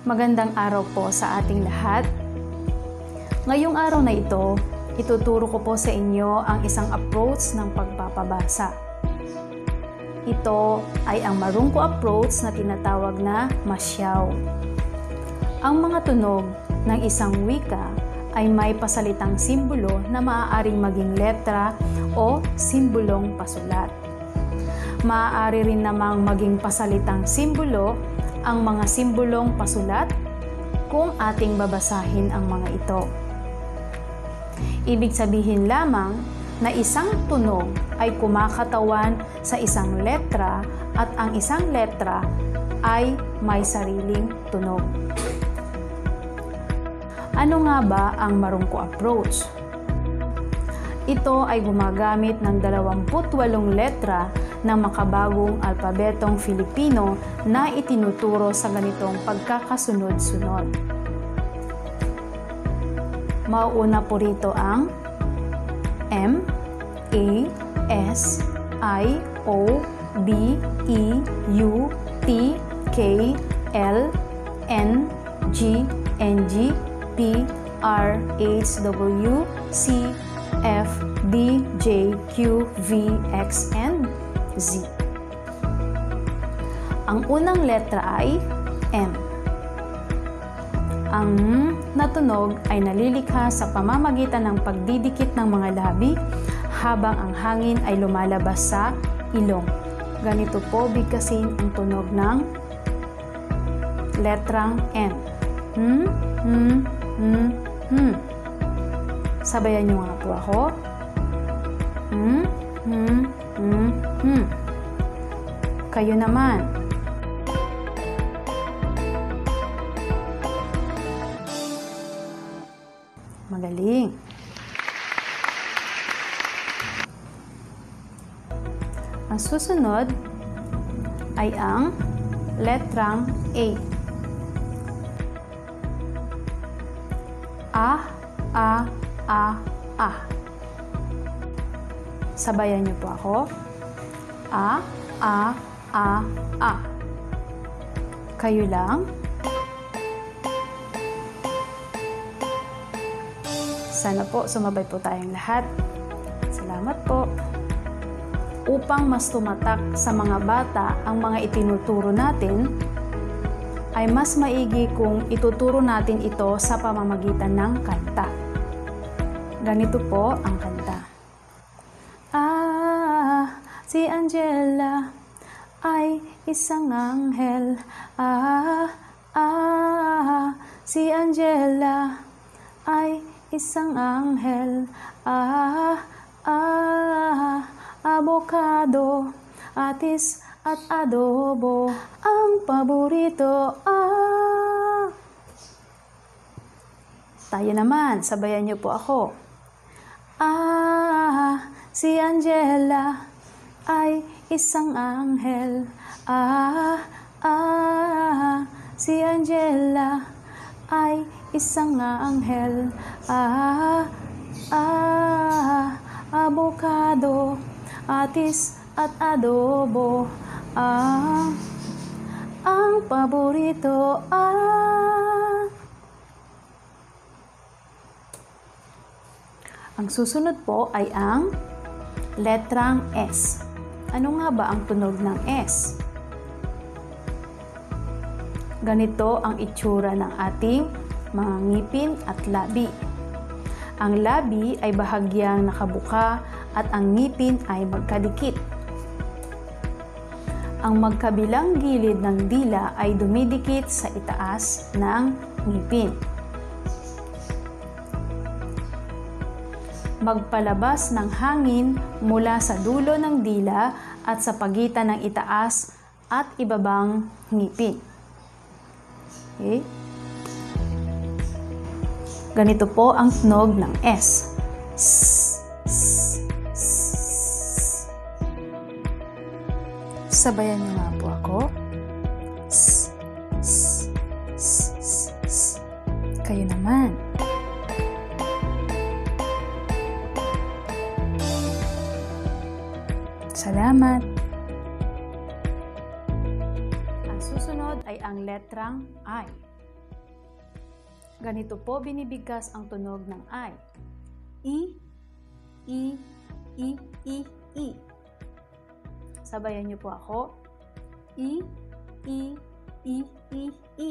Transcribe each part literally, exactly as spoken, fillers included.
Magandang araw po sa ating lahat. Ngayong araw na ito, ituturo ko po sa inyo ang isang approach ng pagpapabasa. Ito ay ang marungko approach na tinatawag na masyaw. Ang mga tunog ng isang wika ay may pasalitang simbolo na maaaring maging letra o simbolong pasulat. Maaari rin namang maging pasalitang simbolo ang mga simbolong pasulat kung ating babasahin ang mga ito. Ibig sabihin lamang na isang tunog ay kumakatawan sa isang letra at ang isang letra ay may sariling tunog. Ano nga ba ang marungko approach? Ito ay gumagamit ng dalawampu't walong letra ng makabagong alpabetong Filipino na itinuturo sa ganitong pagkakasunod-sunod. Mauuna po rito ang M, A, S, I, O, B, E, U, T, K, L, N, G, N G, P, R, H, W, C, F, D, J, Q, V, X, and Z. Ang unang letra ay M. Ang natunog ay nalilikha sa pamamagitan ng pagdidikit ng mga labi habang ang hangin ay lumalabas sa ilong. Ganito po bigkasin ang tunog ng letrang M. Hmm, hmm, hmm, hmm. Sabayan niyo nga po ako. Hmm, hmm, hmm, hmm. Kayo naman. Magaling. Ang susunod ay ang letrang A. A, A, A, A. Sabayan niyo po ako. A, A, A, A. Kayo lang. Sana po sumabay po tayong lahat. Salamat po. Upang mas tumatak sa mga bata ang mga itinuturo natin, ay mas maigi kung ituturo natin ito sa pamamagitan ng kanta. Ganito po ang kanta. Ah, si Angela ay isang anghel. Ah, ah, si Angela ay isang anghel. Ah, ah, avocado, atis at adobo ang paborito. Ah. Tayo naman, sabayan niyo po ako. Ah, si Angela ay isang anghel. Ah, ah, si Angela ay isang anghel. Ah, ah, avocado, atis at adobo ang ang paborito. Ah. Ang susunod po ay ang letrang S. Ano nga ba ang tunog ng S? Ganito ang itsura ng ating mga ngipin at labi. Ang labi ay bahagyang nakabuka at ang ngipin ay magkadikit. Ang magkabilang gilid ng dila ay dumidikit sa itaas ng ngipin. Magpalabas ng hangin mula sa dulo ng dila at sa pagitan ng itaas at ibabang ngipin. Okay? Ganito po ang tunog ng S. S, S, S. Sabayan niyo nga po ako. S, S, S, S, S. Kayo naman. Salamat. Ang susunod ay ang letrang I. Ganito po binibigkas ang tunog ng I. I, I, I, I, I. Sabayan niyo po ako. I, I, I, I, I.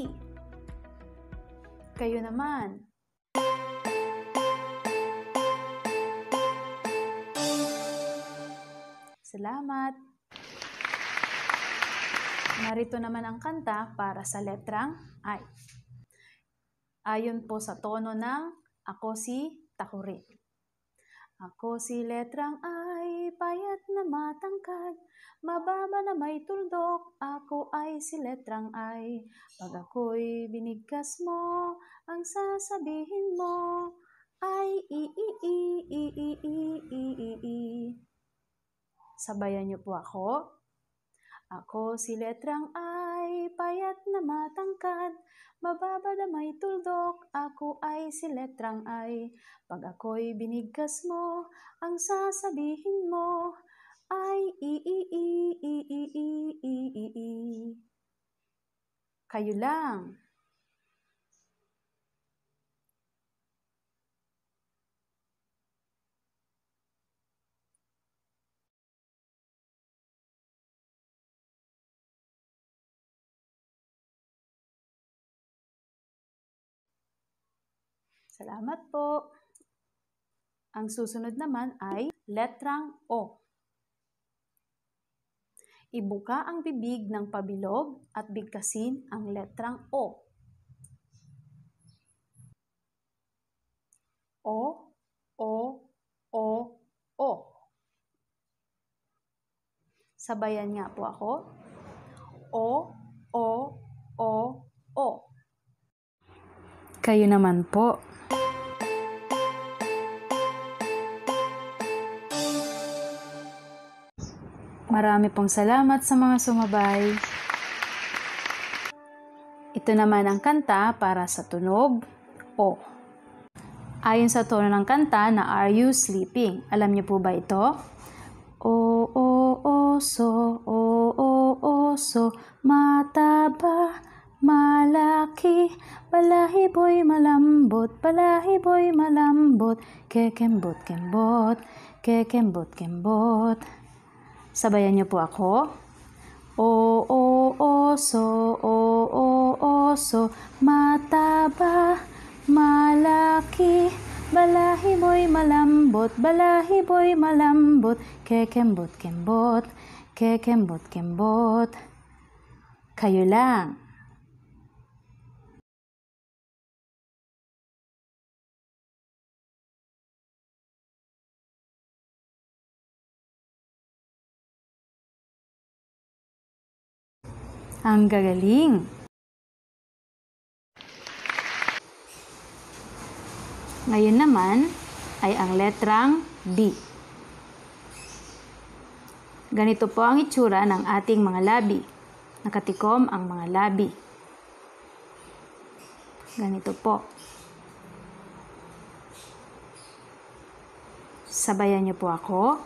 Kayo naman. Salamat. Narito naman ang kanta para sa letrang I. Ayon po sa tono ng Ako si Takurin. Ako si letrang I, payat na matangkad, mababa na may tuldok. Ako ay si letrang I. Pag ako'y binigkas mo, ang sasabihin mo ay i i i i i i i i i. Sabayan niyo po ako. Ako si letrang I, payat na matangkad, mababa na may tuldok. Ako ay si letrang I. Pag ako'y binigkas mo, ang sasabihin mo ay i i i i i i i i i. Kayo lang. Salamat po. Ang susunod naman ay letrang O. Ibuka ang bibig ng pabilog at bigkasin ang letrang O. O, O, O, O. Sabayan nga po ako. O, O, O, O. Kayo naman po. Marami pong salamat sa mga sumabay. Ito naman ang kanta para sa tunog O. Ayon sa tono ng kanta na Are You Sleeping? Alam niyo po ba ito? O, o, oso, o, o, oso, mataba, malaki, balahiboy malambot, balahiboy malambot, kekembot, kembot, kekembot, kembot. Sabayan niyo po ako. O, o, oso, o, o, oso, mataba, malaki, balahiboy malambot, balahiboy malambot, kekembot, kembot, kekembot, kembot. Kayo lang. Ang gagaling! Ngayon naman ay ang letrang B. Ganito po ang itsura ng ating mga labi. Nakatikom ang mga labi. Ganito po. Sabayan niyo po ako.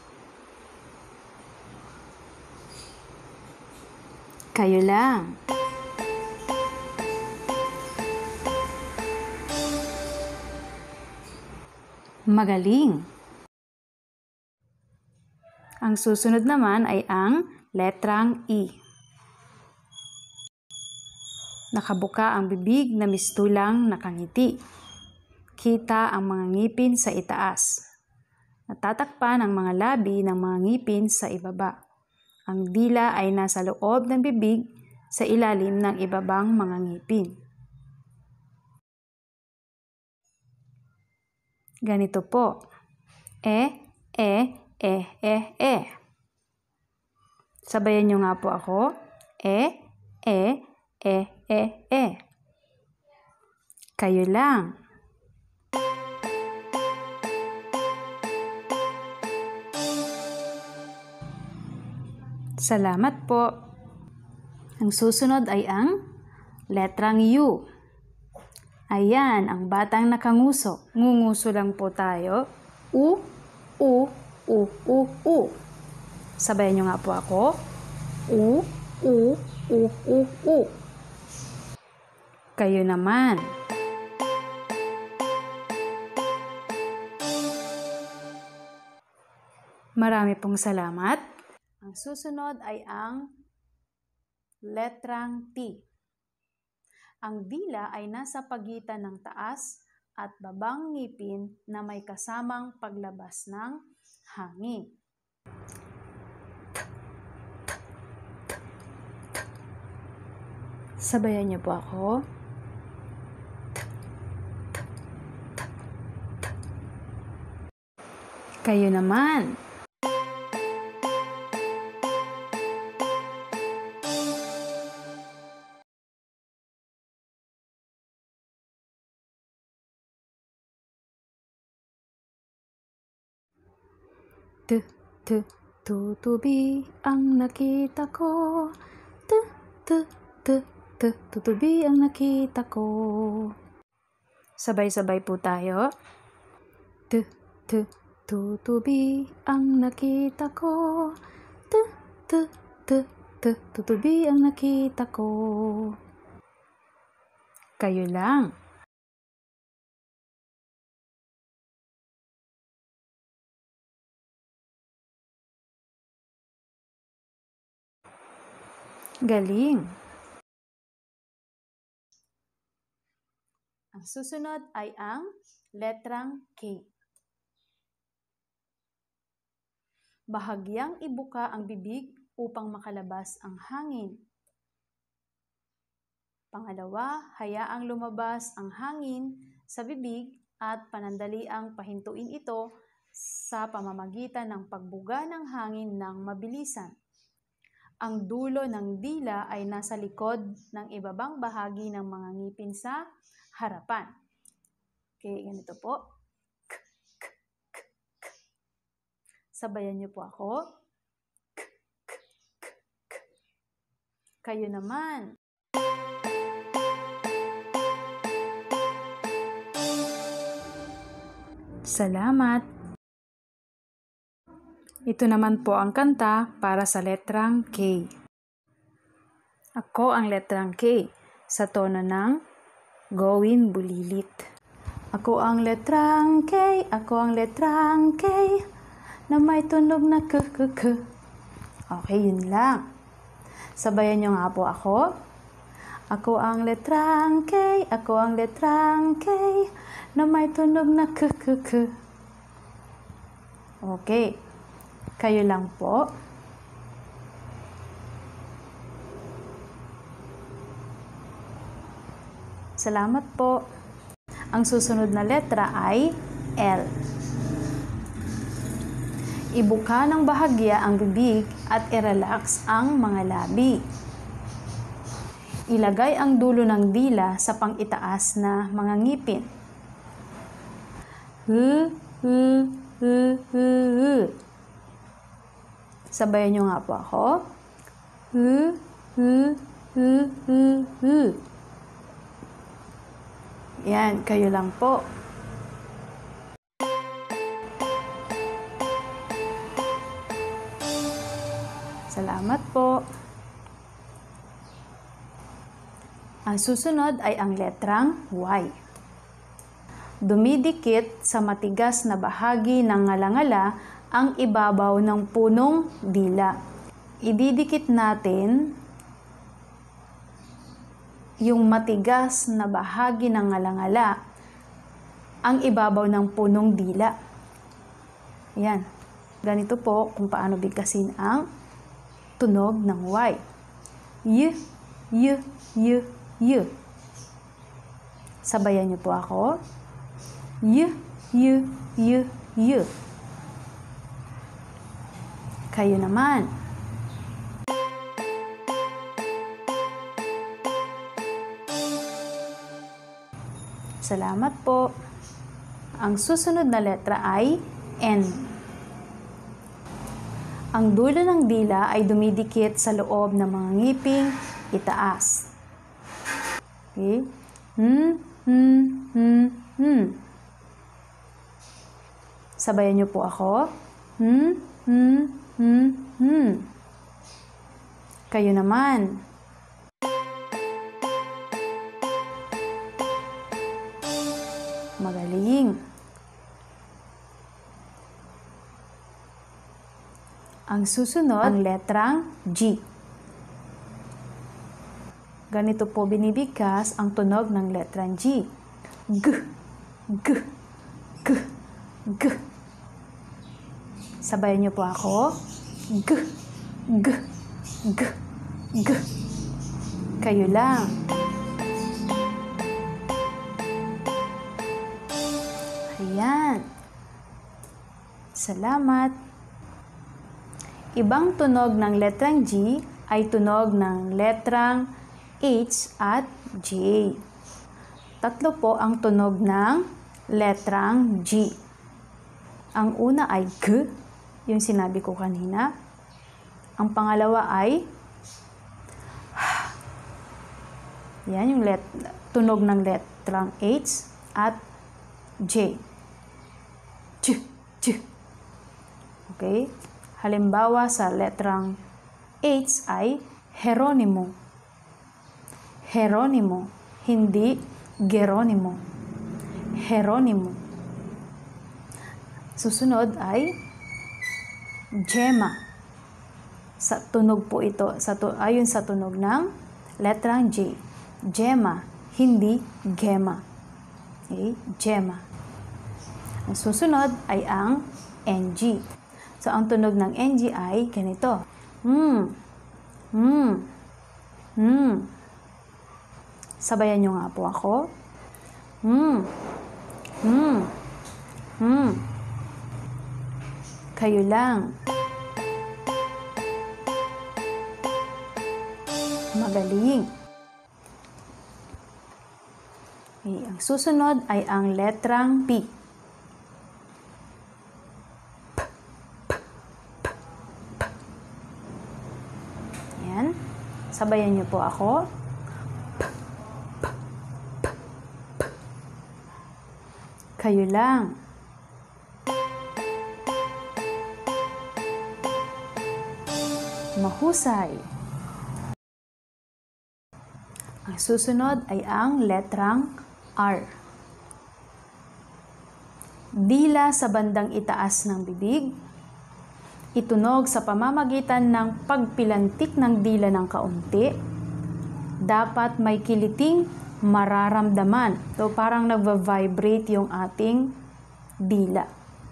Kayo lang. Magaling. Ang susunod naman ay ang letrang E. Nakabuka ang bibig na mistulang nakangiti. Kita ang mga ngipin sa itaas. Natatakpan ang mga labi ng mga ngipin sa ibaba. Ang dila ay nasa loob ng bibig sa ilalim ng ibabang mga ngipin. Ganito po. E, e, e, e, e. Sabayan niyo nga po ako. E, e, e, e, e. Kayo lang. Salamat po. Ang susunod ay ang letrang U. Ayan, ang batang nakanguso. Ngunguso lang po tayo. U, U, U, U, U. Sabayan niyo nga po ako. U, U, U, U, U. Kayo naman. Marami pong salamat. Ang susunod ay ang letrang T. Ang dila ay nasa pagitan ng taas at babang ngipin na may kasamang paglabas ng hangin. Sabayan niyo po ako. Kayo naman. Tu, tu, tutubi ang nakita ko. Tu, tu, tu, tu, tutubi ang nakita ko. Sabay-sabay po tayo. Tu, tu, tutubi ang nakita ko. Tu, tu, tu, tu, tutubi ang nakita ko. Kayo lang. Galing! Ang susunod ay ang letrang K. Bahagyang ibuka ang bibig upang makalabas ang hangin. Pangalawa, hayaang lumabas ang hangin sa bibig at panandaliang pahintuin ito sa pamamagitan ng pagbuga ng hangin ng mabilisan. Ang dulo ng dila ay nasa likod ng ibabang bahagi ng mga ngipin sa harapan. Okay, ganito po. K, k, k, k. Sabayan niyo po ako. K, k, k, k. Kayo naman. Salamat. Ito naman po ang kanta para sa letrang K. Ako ang letrang K sa tono ng Gowin Bulilit. Ako ang letrang K, ako ang letrang K, na may tunog na k k k. Okay, yun lang. Sabayan niyo nga po ako. Ako ang letrang K, ako ang letrang K, na may tunog na k k k. Okay. Kayo lang po. Salamat po. Ang susunod na letra ay L. Ibuka ng bahagya ang bibig at i-relax ang mga labi. Ilagay ang dulo ng dila sa pang-itaas na mga ngipin. H, h, h, h, h. Sabayan niyo nga po ako. H, h, h, h, h. Yan, kayo lang po. Salamat po. Ang susunod ay ang letrang Y. Dumidikit sa matigas na bahagi ng ngalangala ang ibabaw ng punong dila. Ididikit natin yung matigas na bahagi ng ngalangala ang ibabaw ng punong dila. Yan. Ganito po kung paano bigkasin ang tunog ng Y. Y, Y, Y, Y. Sabayan niyo po ako. Y, Y, Y, Y. Kayo naman. Salamat po. Ang susunod na letra ay N. Ang dulo ng dila ay dumidikit sa loob ng mga ngiping itaas. Okay? Hmm, hmm, hmm, hmm. Sabayan niyo po ako. Hmm, hmm, hmm, hmm. Kayo naman. Magaling. Ang susunod, ang letrang G. Ganito po binibigkas ang tunog ng letrang G. G, G, G, G. Sabayan niyo po ako. G, G, G, G. Kayo lang. Ayan. Salamat. Ibang tunog ng letrang G ay tunog ng letrang H at J. Tatlo po ang tunog ng letrang G. Ang una ay G, yung sinabi ko kanina. Ang pangalawa ay yan, yung let, tunog ng letrang H at J. J, J. Okay? Halimbawa sa letrang H ay Heronimo. Heronimo, hindi Geronimo. Heronimo. Susunod ay Gemma. Sa tunog po ito, sa tu ayon sa tunog ng letrang J. Gemma, hindi Gemma. Okay? Gemma. Ang susunod ay ang N G. So, ang tunog ng N G ay ganito. Hmm. Hmm. Hmm. Sabayan nyo nga po ako. Hmm. Hmm. Hmm. Kayo lang. Magaling. Okay, ang susunod ay ang letrang P. P, P, P, P. Yan. Sabayan niyo po ako. P, P, P, P. Kayo lang. Mahusay. Ang susunod ay ang letrang R. Dila sa bandang itaas ng bibig. Itunog sa pamamagitan ng pagpilantik ng dila ng kaunti. Dapat may kiliting mararamdaman. So, parang nagva-vibrate yung ating dila.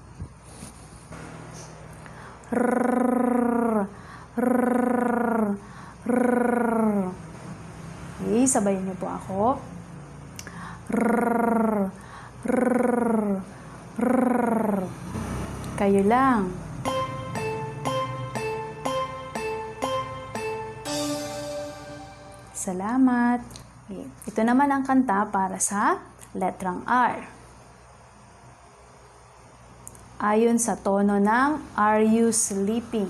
Rrrr, rrrr, rrrr. Okay, sabayan niyo po ako. Rrrr, rrrr, rrrr. Kayo lang. Salamat. Okay. Ito naman ang kanta para sa letrang R. Ayon sa tono ng Are You Sleeping?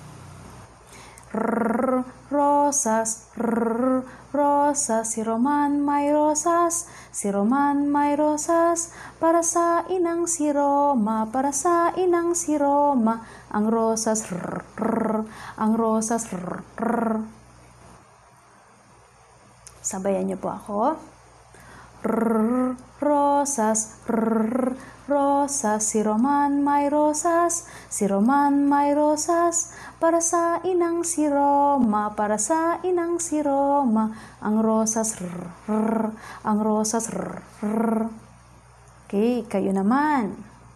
Rrrr, rosas, rrrr, rosas, si Roman may rosas, si Roman may rosas, para sa inang si Roma, para sa inang si Roma, ang rosas, rrrr, rrrr, ang rosas, rrrr, rrrr. Sabayan niyo po ako. Rrrr, rosas, rrrr, rosas, si Roman may rosas, si Roman may rosas, para sa inang si Roma, para sa inang si Roma, ang rosas, rrrr, rrrr, ang rosas, rrrr, rrrr. Okay, kayo naman.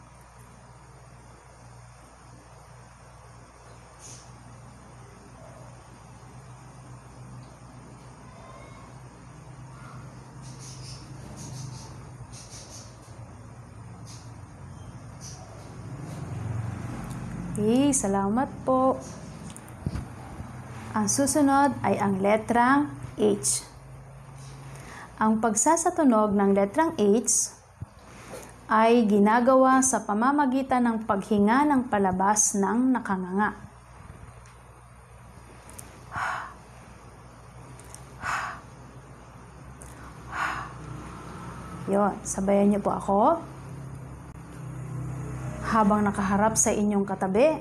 Okay, salamat po. Ang susunod ay ang letrang H. Ang pagsasatunog ng letrang H ay ginagawa sa pamamagitan ng paghinga ng palabas ng nakanganga. Yon, sabayan niyo po ako. Habang nakaharap sa inyong katabi.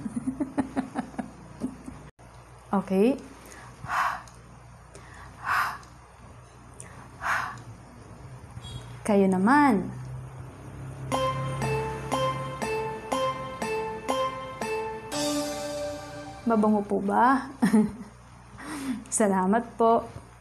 Okay. Kayo naman. Mabango po ba? Salamat po.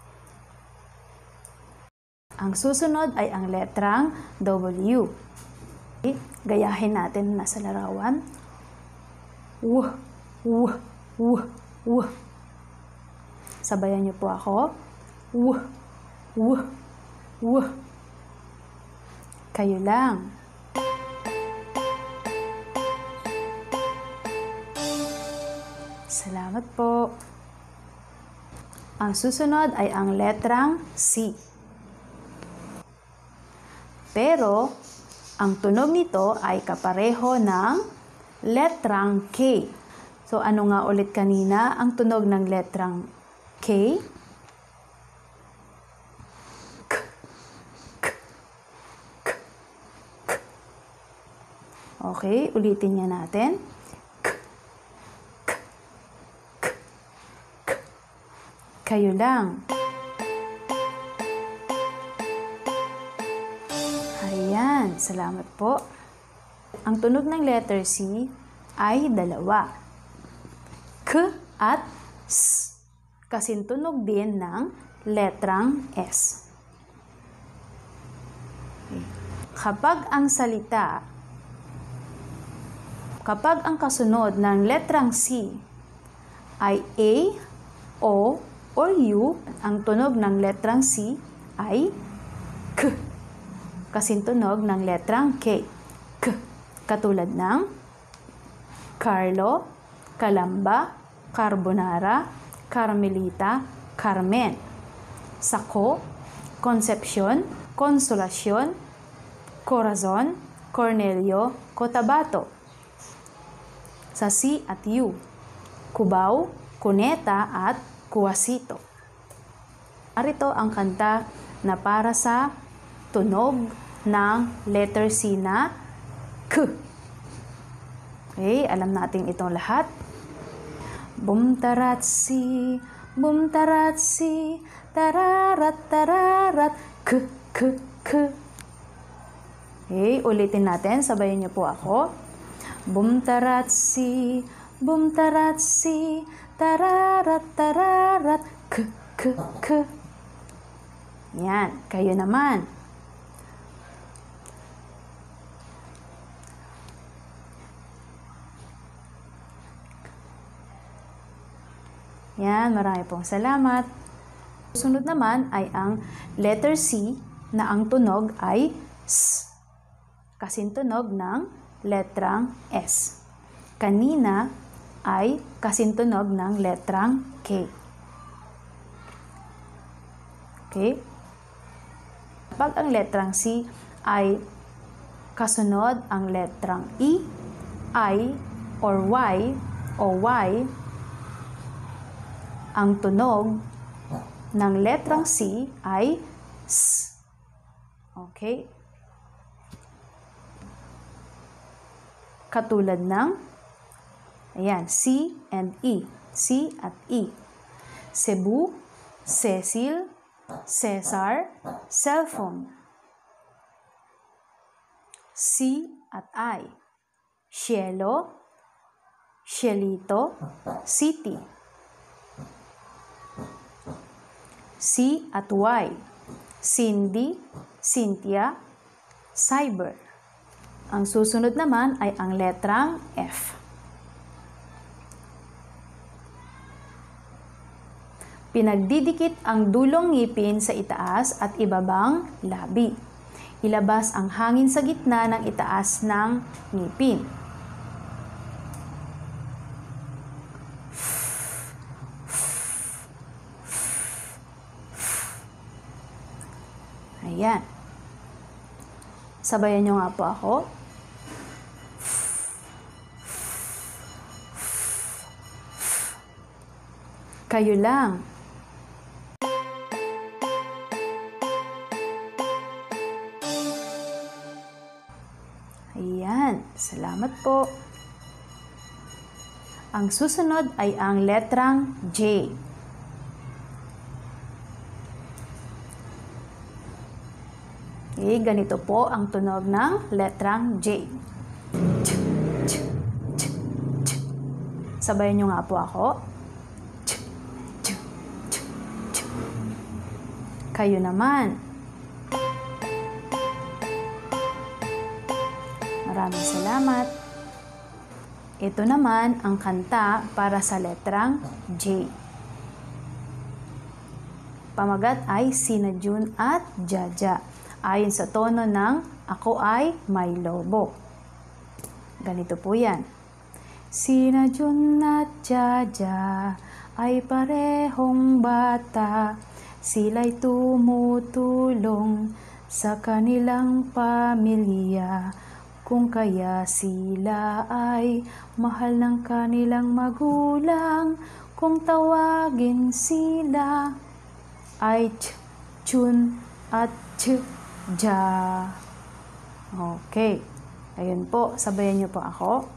Ang susunod ay ang letrang W. Okay, gayahin natin na sa larawan. W, W, W, W. Sabayan niyo po ako. W, W, W. Kayo lang. Salamat po. Ang susunod ay ang letrang C. Pero, ang tunog nito ay kapareho ng letrang K. So, ano nga ulit kanina ang tunog ng letrang K? K, K, K, K. Okay, ulitin niya natin. K, K, K, K. Kayo lang. Ayan, salamat po. Ang tunog ng letter C ay dalawa. K at S. Kasing tunog din ng letrang S. Okay. Kapag ang salita, kapag ang kasunod ng letrang C ay A, O, or U, ang tunog ng letrang C ay K. Kasing tunog ng letrang K. K. Katulad ng Carlo, Calamba, Carbonara, Carmelita, Carmen. Sako, Concepcion, Consolacion, Corazon, Cornelio, Cotabato. Sa C at U, Cubao, Cuneta at Cuasito. Narito ang kanta na para sa tunog ng letter C na K. Okay, alam natin itong lahat. Bum taratsi, bum taratsi, tararat tararat, K, K, K. Okay, ulitin natin, sabayan niyo po ako. Bum taratsi, bum taratsi, tararat tararat, K, K, K. Yan, kayo naman. Yan, marami pong salamat. Sunod naman ay ang letter C na ang tunog ay S. Kasing tunog ng letrang S. Kanina ay kasing tunog ng letrang K. Okay? Kapag ang letrang C ay kasunod ang letrang E, I, or Y, o Y, ang tunog ng letrang C ay S. Okay? Katulad ng, ayan, C and E. C at E. Cebu, Cecil, Cesar, cellphone. C at I. Cielo, Cielito, city. C at Y. Cindy, Cynthia, cyber. Ang susunod naman ay ang letrang F. Pinagdidikit ang dulong ngipin sa itaas at ibabang labi. Ilabas ang hangin sa gitna ng itaas ng ngipin. Ayan. Sabayan nyo nga po ako. Kayo lang. Ayan. Salamat po. Ang susunod ay ang letrang J. Okay, ganito po ang tunog ng letrang J. Sabayan nyo nga po ako. Kayo naman. Maraming salamat. Ito naman ang kanta para sa letrang J. Pamagat ay sina June at Jaja. Ayon sa tono ng Ako Ay May Lobo. Ganito po yan. Sina June at Jaja ay parehong bata. Sila'y tumutulong sa kanilang pamilya. Kung kaya sila ay mahal ng kanilang magulang. Kung tawagin sila ay June at Ja. Okay. Ayun po, sabayan niyo po ako.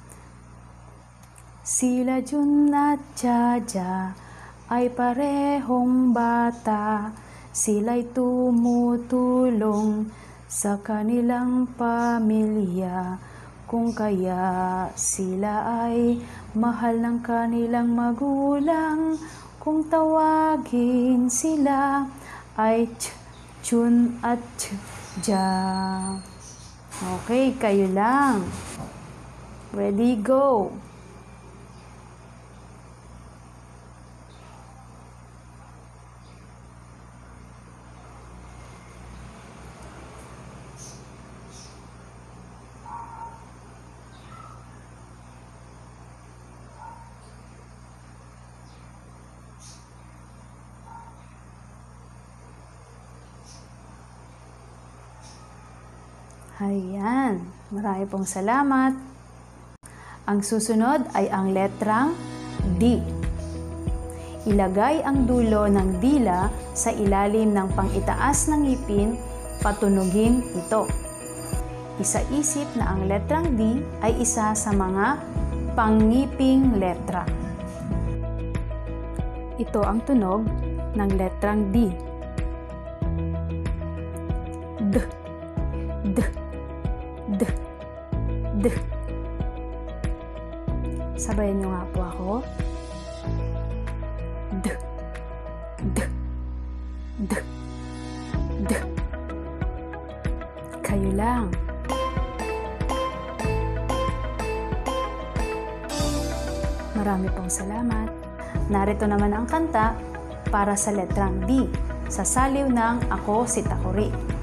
Sila June at Jaja ay parehong bata. Sila'y tumutulong sa kanilang pamilya. Kung kaya sila ay mahal ng kanilang magulang. Kung tawagin sila ay June at Ja. Okay, kayo lang. Ready, go! Ayan, marami pong salamat. Ang susunod ay ang letrang D. Ilagay ang dulo ng dila sa ilalim ng pang-itaas ng ngipin, patunugin ito. Isaisip na ang letrang D ay isa sa mga pangngiping letra. Ito ang tunog ng letrang D. D. D. D. D. Sabayan nyo nga po ako. D. D. D. D. Kayo lang. Marami pong salamat. Narito naman ang kanta para sa letrang D, sa saliw ng Ako Si Takuri.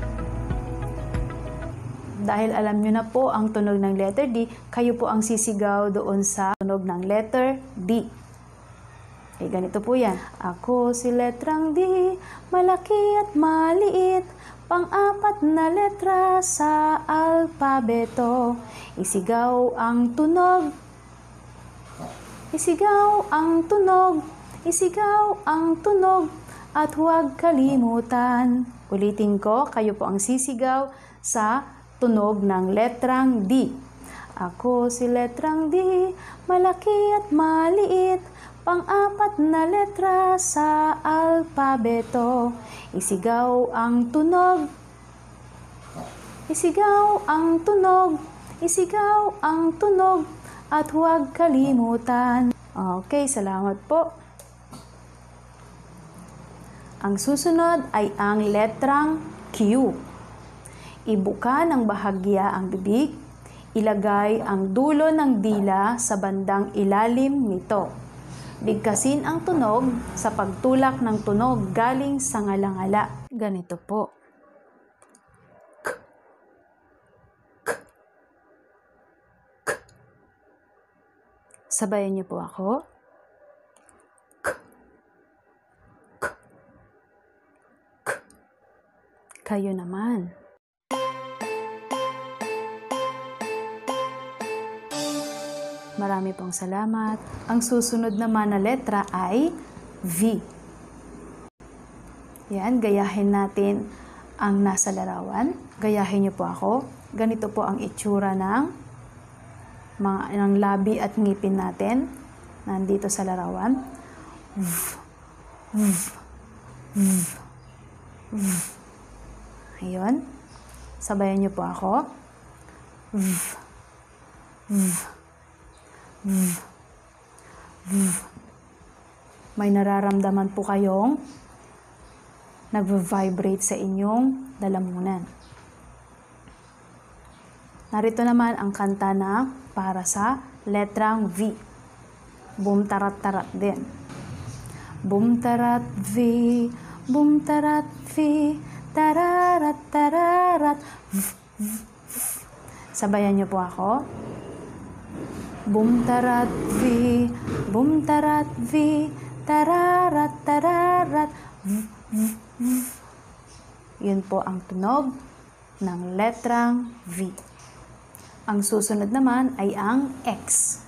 Dahil alam nyo na po ang tunog ng letter D, kayo po ang sisigaw doon sa tunog ng letter D. Okay, ganito po yan. Ako si letrang D, malaki at maliit, pang-apat na letra sa alpabeto. Isigaw ang tunog, isigaw ang tunog, isigaw ang tunog, at huwag kalimutan. Ulitin ko, kayo po ang sisigaw sa tunog ng letrang D. Ako si letrang D, malaki at maliit, pang-apat na letra sa alpabeto. Isigaw ang tunog, isigaw ang tunog, isigaw ang tunog, at huwag kalimutan. Okay, salamat po. Ang susunod ay ang letrang Q. Ibuka ng bahagya ang bibig, ilagay ang dulo ng dila sa bandang ilalim nito. Bigkasin ang tunog sa pagtulak ng tunog galing sa ngalangala. Ganito po. K. K. K. Sabayan niyo po ako. K. K. K. Kayo naman. Marami pong salamat. Ang susunod naman na letra ay V. Yan, gayahin natin ang nasa larawan. Gayahin niyo po ako. Ganito po ang itsura ng, mga, ng labi at ngipin natin. Nandito sa larawan. V. V. V. V. Ayun. Sabayan niyo po ako. V. V. V. May nararamdaman po kayong nagvo-vibrate sa inyong lalamunan. Narito naman ang kanta na para sa letrang V. Boom tarat tarat din. Boom tarat V, boom tarat V, tararat tararat V, V, V. Sabayan niyo po ako. Boom tarat V, boom tarat V, tararat tararat V, V, V. Yun po ang tunog ng letrang V. Ang susunod naman ay ang X.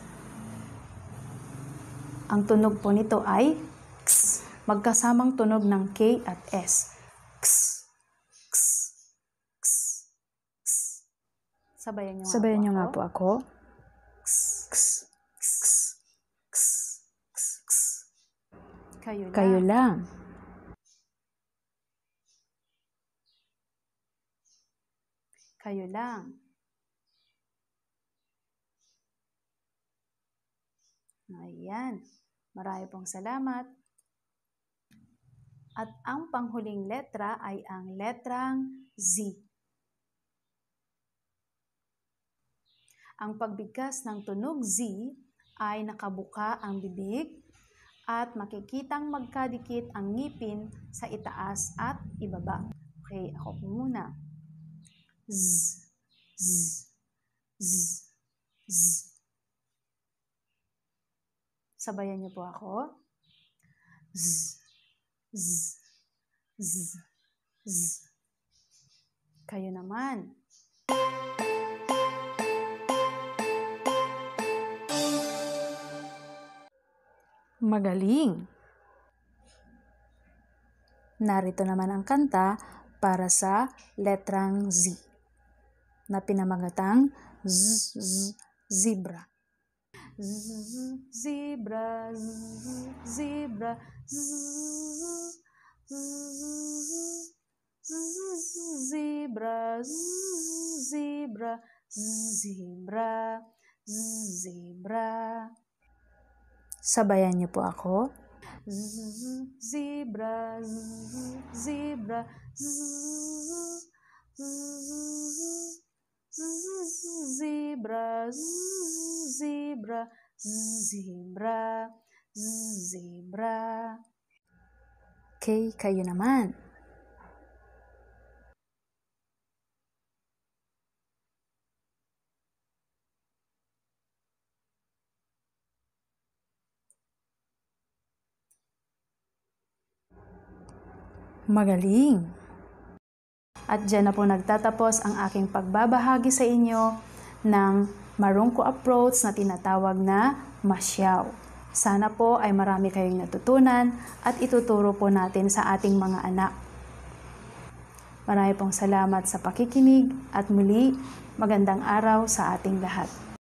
Ang tunog po nito ay X. Magkasamang tunog ng K at S. X, X, X, X. Sabayan niyo nga, Sabayan po, niyo ako. nga po ako. X, X, X, X, X, X. Kayo lang. Kayo lang. Kayo lang. Ayan. Marami pong salamat. At ang panghuling letra ay ang letrang Z. Ang pagbigkas ng tunog Z ay nakabuka ang bibig at makikitang magkadikit ang ngipin sa itaas at ibaba. Okay, ako po muna. Z, Z, Z, Z. Sabayan niyo po ako. Z, Z, Z, Z. Kayo naman. Magaling. Narito naman ang kanta para sa letrang Z na pinamagatang Z, Z, zebra. Z, Z, zebra, Z, zebra, Z, Z, Z, zebra, Z, zebra, zebra, zebra. Sabayan niyo po ako. Z, zebra, Z, zebra, Z, Z, zebra, zebra, zebra, zebra. Okay, kayo naman. Magaling. At dyan na po nagtatapos ang aking pagbabahagi sa inyo ng marungko approach na tinatawag na masyaw. Sana po ay marami kayong natutunan at ituturo po natin sa ating mga anak. Marami pong salamat sa pakikinig at muli magandang araw sa ating lahat.